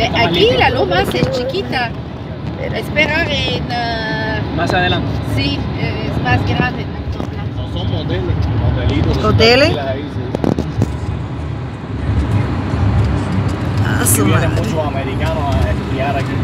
Aquí la loma es chiquita. Esperar en... Más adelante. Sí, es más grande. No son modelos, modelitos. ¿Hoteles? Aquí vienen muchos americanos a estudiar aquí.